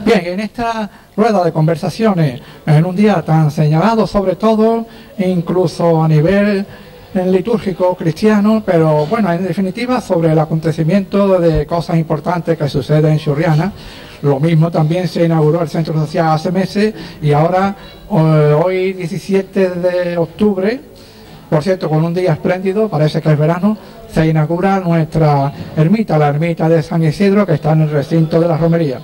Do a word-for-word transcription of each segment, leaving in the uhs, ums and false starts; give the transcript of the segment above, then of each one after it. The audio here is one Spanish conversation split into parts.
Bien, en esta rueda de conversaciones, en un día tan señalado, sobre todo, incluso a nivel litúrgico cristiano, pero bueno, en definitiva, sobre el acontecimiento de cosas importantes que suceden en Churriana. Lo mismo también se inauguró el centro social hace meses y ahora, hoy diecisiete de octubre, por cierto, con un día espléndido, parece que es verano, se inaugura nuestra ermita, la ermita de San Isidro, que está en el recinto de la romería.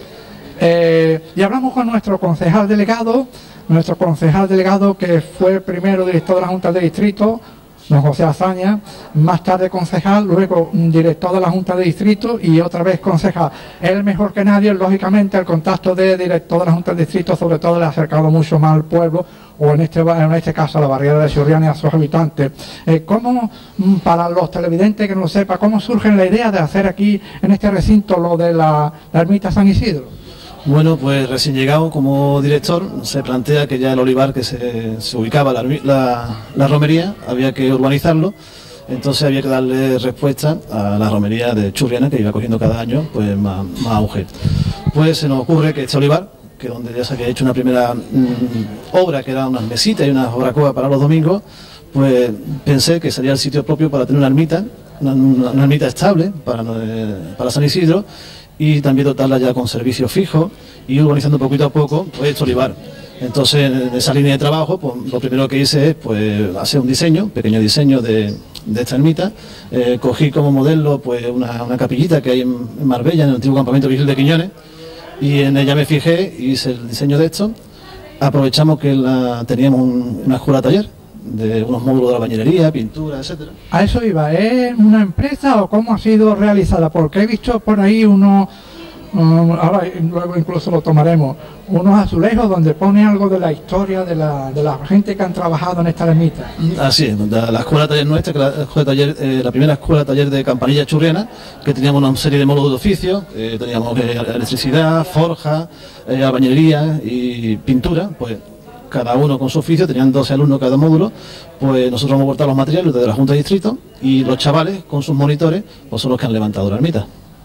Eh, y hablamos con nuestro concejal delegado, nuestro concejal delegado que fue primero director de la Junta de Distrito, don José Azaña, más tarde concejal, luego director de la Junta de Distrito y otra vez concejal. Él mejor que nadie, lógicamente, el contacto de director de la Junta de Distrito sobre todo le ha acercado mucho más al pueblo, o en este, en este caso a la barriada de Churriana y a sus habitantes. Eh, ¿Cómo, para los televidentes que no lo sepan, cómo surge la idea de hacer aquí, en este recinto, lo de la, la ermita San Isidro? Bueno, pues recién llegado como director se plantea que ya el olivar que se, se ubicaba la, la, la romería había que urbanizarlo, entonces había que darle respuesta a la romería de Churriana, que iba cogiendo cada año pues más, más auge. Pues se nos ocurre que este olivar, que donde ya se había hecho una primera mmm, obra, que eran unas mesitas y unas barbacoas para los domingos, pues pensé que sería el sitio propio para tener una ermita, una, una ermita estable para, para San Isidro, y también dotarla ya con servicios fijos y urbanizando poquito a poco pues este olivar. Entonces, en esa línea de trabajo, pues lo primero que hice es pues hacer un diseño, pequeño diseño de, de esta ermita. Eh, cogí como modelo pues una, una capillita que hay en, en Marbella, en el antiguo campamento Virgen de Quiñones, y en ella me fijé y hice el diseño de esto. Aprovechamos que la, teníamos un, una escuela taller de unos módulos de la bañilería, pintura, etcétera. A eso iba, ¿es una empresa o cómo ha sido realizada? Porque he visto por ahí unos, um, ahora luego incluso lo tomaremos, unos azulejos donde pone algo de la historia de la, de la gente que han trabajado en esta ermita. Así es, la, la escuela taller nuestra, que la, escuela taller, eh, la primera escuela taller de Campanilla Churriana, que teníamos una serie de módulos de oficio, eh, teníamos eh, electricidad, forja, eh, albañilería y pintura, pues cada uno con su oficio, tenían doce alumnos cada módulo, pues nosotros hemos aportado los materiales desde la Junta de Distrito y los chavales con sus monitores pues son los que han levantado la ermita.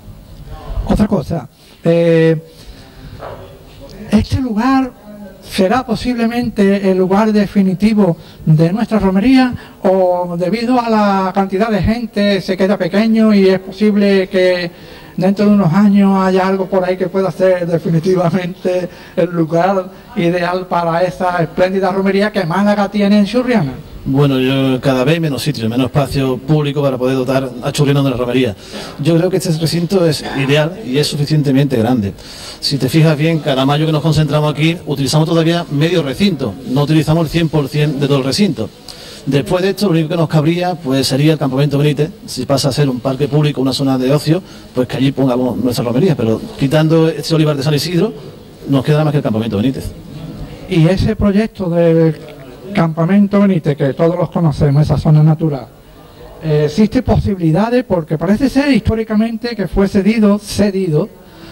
Otra cosa, eh, este lugar será posiblemente el lugar definitivo de nuestra romería, o debido a la cantidad de gente se queda pequeño y es posible que dentro de unos años haya algo por ahí que pueda ser definitivamente el lugar ideal para esa espléndida romería que Málaga tiene en Churriana. Bueno, yo cada vez menos sitios, menos espacio público para poder dotar a Churriana de la romería. Yo creo que este recinto es ideal y es suficientemente grande. Si te fijas bien, cada mayo que nos concentramos aquí, utilizamos todavía medio recinto, no utilizamos el cien por cien de todo el recinto. Después de esto, lo único que nos cabría pues sería el campamento Benítez, si pasa a ser un parque público, una zona de ocio, pues que allí pongamos nuestra romería, pero quitando este olivar de San Isidro, nos queda más que el campamento Benítez. Y ese proyecto del campamento Benítez, que todos los conocemos, esa zona natural, eh, existe posibilidades, porque parece ser históricamente que fue cedido, cedido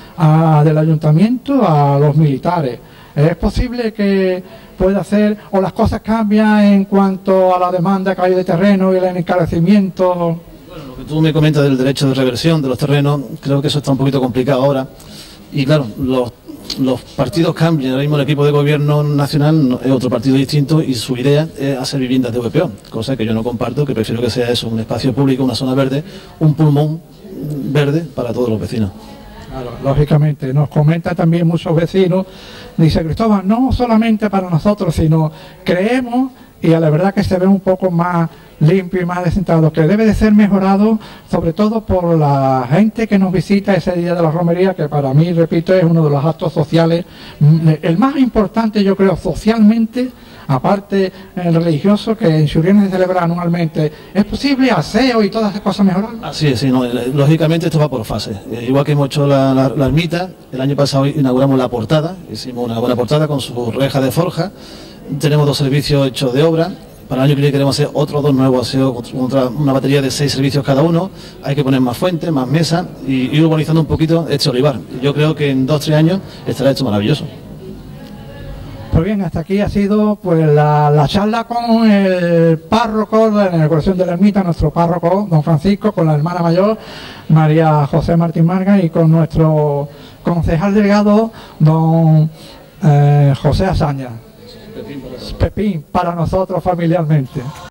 a, del ayuntamiento a los militares. ¿Es posible que pueda hacer, o las cosas cambian en cuanto a la demanda que hay de terreno y el encarecimiento? Bueno, lo que tú me comentas del derecho de reversión de los terrenos, creo que eso está un poquito complicado ahora. Y claro, los, los partidos cambian. Ahora mismo el equipo de gobierno nacional es otro partido distinto y su idea es hacer viviendas de V P O, cosa que yo no comparto, que prefiero que sea eso, un espacio público, una zona verde, un pulmón verde para todos los vecinos. Claro, lógicamente, nos comenta también muchos vecinos, dice Cristóbal, no solamente para nosotros, sino creemos, y a la verdad que se ve un poco más limpio y más descentrado, que debe de ser mejorado, sobre todo por la gente que nos visita ese día de la romería, que para mí, repito, es uno de los actos sociales, el más importante yo creo socialmente, aparte el religioso, que en Churriana se celebra anualmente. ¿Es posible aseo y todas esas cosas mejorar? Así es, sí, no, lógicamente esto va por fases. Eh, igual que hemos hecho la, la, la ermita, el año pasado inauguramos la portada, hicimos una buena portada con su reja de forja, tenemos dos servicios hechos de obra. Para el año que viene queremos hacer otros dos nuevos aseos, otra, una batería de seis servicios cada uno. Hay que poner más fuentes, más mesas y ir urbanizando un poquito este olivar. Yo creo que en dos o tres años estará esto maravilloso. Pues bien, hasta aquí ha sido pues la, la charla con el párroco de la inauguración de la ermita, nuestro párroco, don Francisco, con la hermana mayor, María José Martín Marga, y con nuestro concejal delegado, don eh, José Azaña. Pepín para nosotros familiarmente.